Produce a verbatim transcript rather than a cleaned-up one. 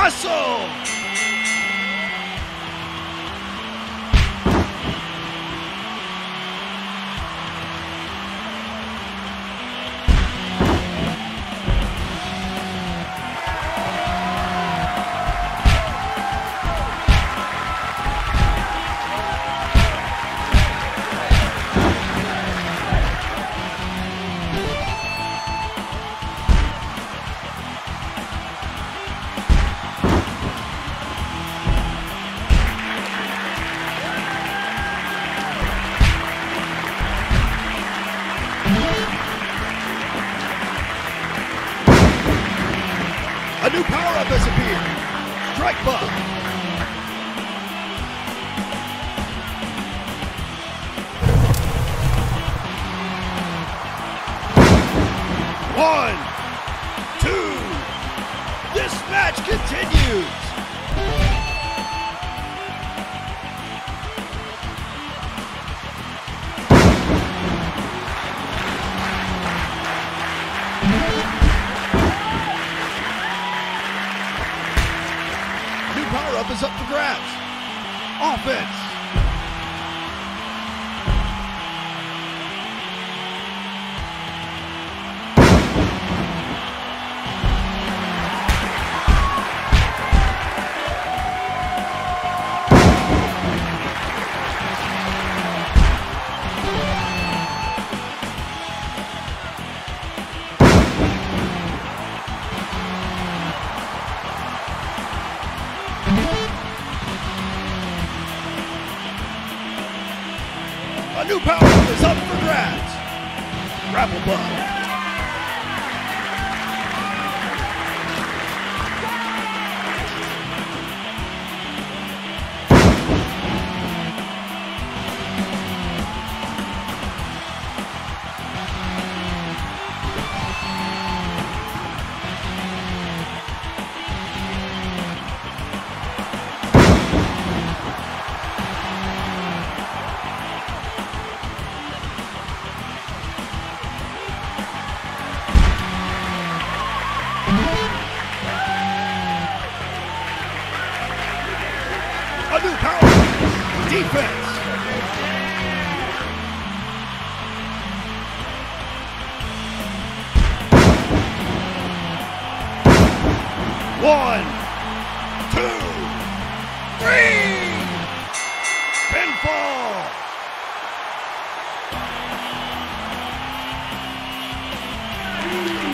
Russell! A new power-up has appeared. Strike Buff. One, two. This match continues. Power-up is up for grabs. Offense. A new power is up for grabs. Grapple Bug. A new power. Defense. One, two, three. Pinfall.